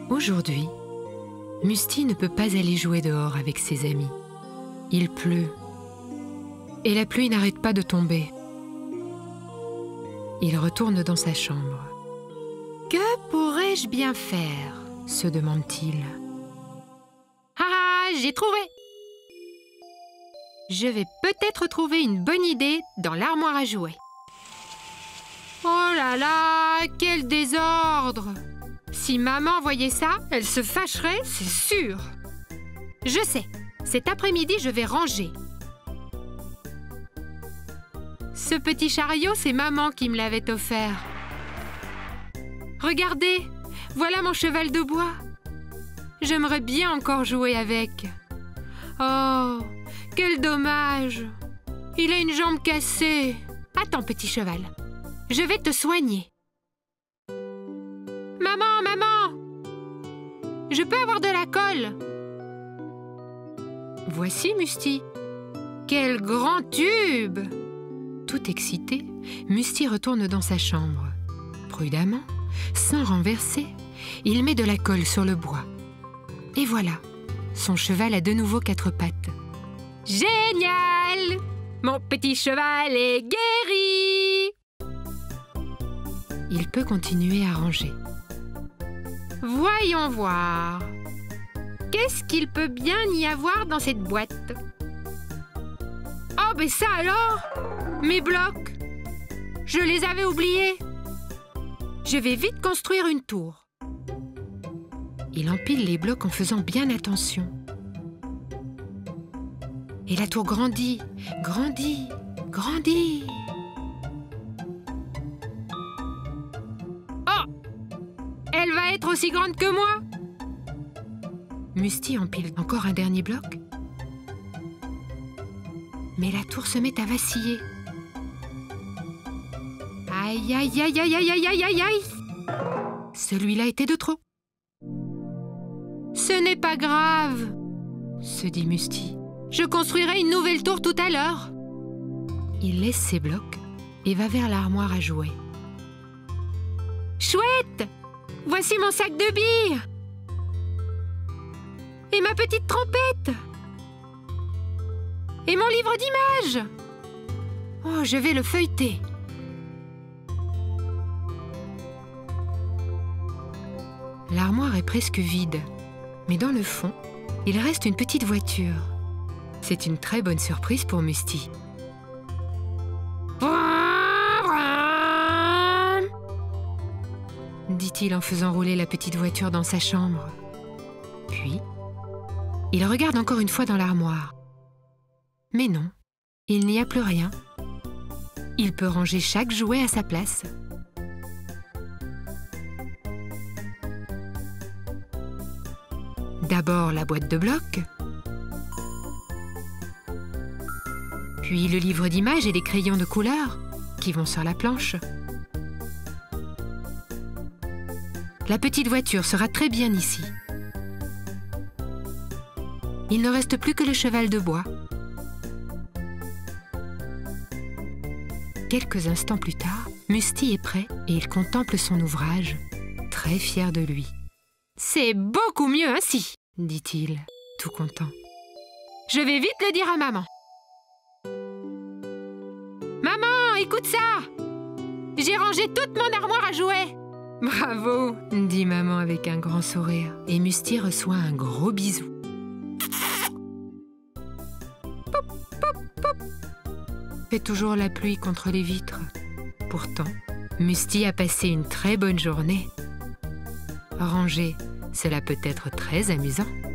Aujourd'hui, Musty ne peut pas aller jouer dehors avec ses amis. Il pleut. Et la pluie n'arrête pas de tomber. Il retourne dans sa chambre. « Que pourrais-je bien faire ?» se demande-t-il. « Ah, j'ai trouvé! Je vais peut-être trouver une bonne idée dans l'armoire à jouets. » Oh là là, quel désordre! Si maman voyait ça, elle se fâcherait, c'est sûr. Je sais, cet après-midi, je vais ranger. Ce petit chariot, c'est maman qui me l'avait offert. Regardez, voilà mon cheval de bois. J'aimerais bien encore jouer avec. Oh, quel dommage! Il a une jambe cassée. Attends, petit cheval, je vais te soigner. Maman, maman! Je peux avoir de la colle? Voici, Musty. Quel grand tube! Tout excité, Musty retourne dans sa chambre. Prudemment, sans renverser, il met de la colle sur le bois. Et voilà, son cheval a de nouveau 4 pattes. Génial! Mon petit cheval est guéri! Il peut continuer à ranger. Voyons voir. Qu'est-ce qu'il peut bien y avoir dans cette boîte? Oh, mais ça alors! Mes blocs! Je les avais oubliés. Je vais vite construire une tour. Il empile les blocs en faisant bien attention. Et la tour grandit, grandit, grandit. Oh! Elle va être aussi grande que moi! Musty empile encore un dernier bloc. Mais la tour se met à vaciller. Aïe, aïe, aïe, aïe, aïe, aïe, aïe, aïe, aïe! Celui-là était de trop. Ce n'est pas grave, se dit Musty. Je construirai une nouvelle tour tout à l'heure. Il laisse ses blocs et va vers l'armoire à jouets. Chouette! Voici mon sac de billes! Et ma petite trompette! Et mon livre d'images! Oh, je vais le feuilleter. L'armoire est presque vide, mais dans le fond, il reste une petite voiture. C'est une très bonne surprise pour Musty. Dit-il en faisant rouler la petite voiture dans sa chambre. Puis, il regarde encore une fois dans l'armoire. Mais non, il n'y a plus rien. Il peut ranger chaque jouet à sa place. D'abord la boîte de blocs, puis le livre d'images et les crayons de couleur qui vont sur la planche. La petite voiture sera très bien ici. Il ne reste plus que le cheval de bois. Quelques instants plus tard, Musty est prêt et il contemple son ouvrage, très fier de lui. « C'est beaucoup mieux ainsi !» dit-il, tout content. « Je vais vite le dire à maman. »« Maman, écoute ça! J'ai rangé toute mon armoire à jouets !»« Bravo !» dit maman avec un grand sourire. Et Musty reçoit un gros bisou. Pop, pop, pop. Fait toujours la pluie contre les vitres. Pourtant, Musty a passé une très bonne journée. Ranger, cela peut être très amusant.